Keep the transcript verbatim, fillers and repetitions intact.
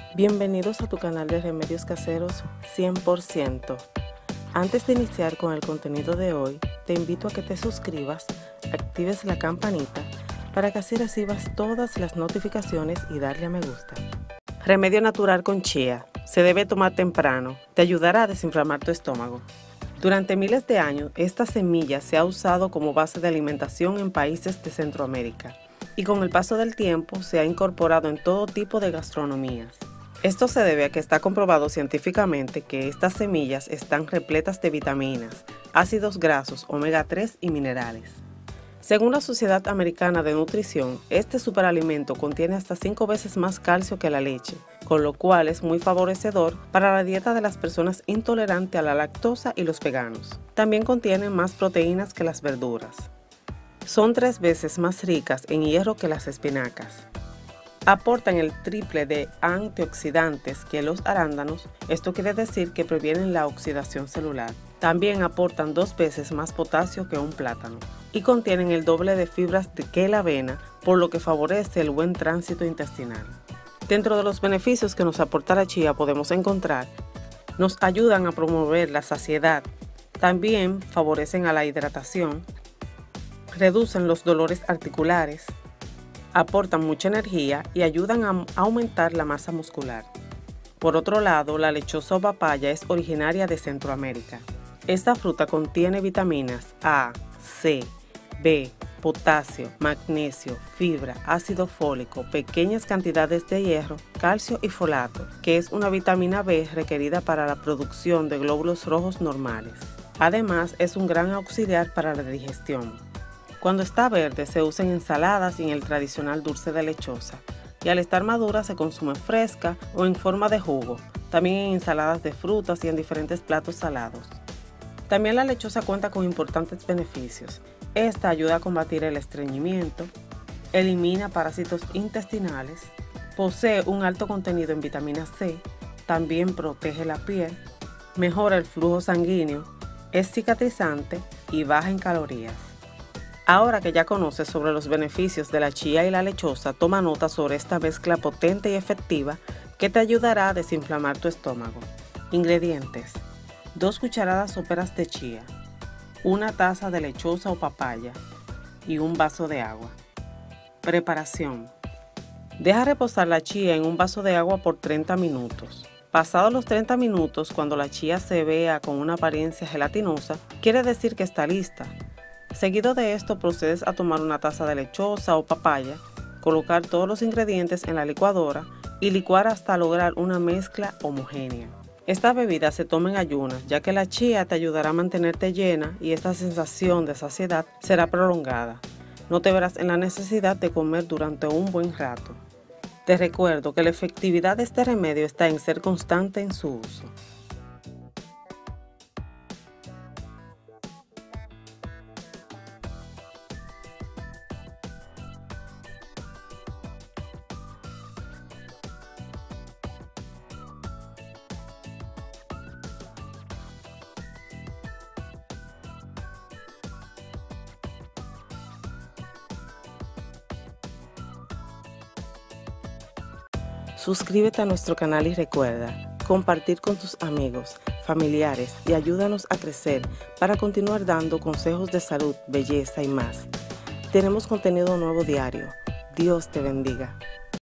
Bienvenidos a tu canal de remedios caseros cien por ciento. Antes de iniciar con el contenido de hoy, te invito a que te suscribas, actives la campanita para que así recibas todas las notificaciones y darle a me gusta. Remedio natural con chía. Se debe tomar temprano. Te ayudará a desinflamar tu estómago. Durante miles de años, esta semilla se ha usado como base de alimentación en países de Centroamérica y con el paso del tiempo se ha incorporado en todo tipo de gastronomías. Esto se debe a que está comprobado científicamente que estas semillas están repletas de vitaminas, ácidos grasos, omega tres y minerales. Según la Sociedad Americana de Nutrición, este superalimento contiene hasta cinco veces más calcio que la leche, con lo cual es muy favorecedor para la dieta de las personas intolerantes a la lactosa y los veganos. También contiene más proteínas que las verduras. Son tres veces más ricas en hierro que las espinacas. Aportan el triple de antioxidantes que los arándanos, esto quiere decir que previenen la oxidación celular. También aportan dos veces más potasio que un plátano y contienen el doble de fibras que la avena, por lo que favorece el buen tránsito intestinal. Dentro de los beneficios que nos aporta la chía podemos encontrar, nos ayudan a promover la saciedad, también favorecen a la hidratación, reducen los dolores articulares, aportan mucha energía y ayudan a aumentar la masa muscular. Por otro lado, la lechosa o papaya es originaria de Centroamérica. Esta fruta contiene vitaminas A, C, B, potasio, magnesio, fibra, ácido fólico, pequeñas cantidades de hierro, calcio y folato, que es una vitamina B requerida para la producción de glóbulos rojos normales. Además, es un gran auxiliar para la digestión. Cuando está verde se usa en ensaladas y en el tradicional dulce de lechosa, y al estar madura se consume fresca o en forma de jugo, también en ensaladas de frutas y en diferentes platos salados. También la lechosa cuenta con importantes beneficios. Esta ayuda a combatir el estreñimiento, elimina parásitos intestinales, posee un alto contenido en vitamina C, también protege la piel, mejora el flujo sanguíneo, es cicatrizante y baja en calorías. Ahora que ya conoces sobre los beneficios de la chía y la lechosa, toma nota sobre esta mezcla potente y efectiva que te ayudará a desinflamar tu estómago. Ingredientes: dos cucharadas soperas de chía, una taza de lechosa o papaya y un vaso de agua. Preparación: deja reposar la chía en un vaso de agua por treinta minutos. Pasados los treinta minutos, cuando la chía se vea con una apariencia gelatinosa, quiere decir que está lista. Seguido de esto, procedes a tomar una taza de lechosa o papaya, colocar todos los ingredientes en la licuadora y licuar hasta lograr una mezcla homogénea. Esta bebida se toma en ayunas, ya que la chía te ayudará a mantenerte llena y esta sensación de saciedad será prolongada. No te verás en la necesidad de comer durante un buen rato. Te recuerdo que la efectividad de este remedio está en ser constante en su uso. Suscríbete a nuestro canal y recuerda compartir con tus amigos, familiares y ayúdanos a crecer para continuar dando consejos de salud, belleza y más. Tenemos contenido nuevo diario. Dios te bendiga.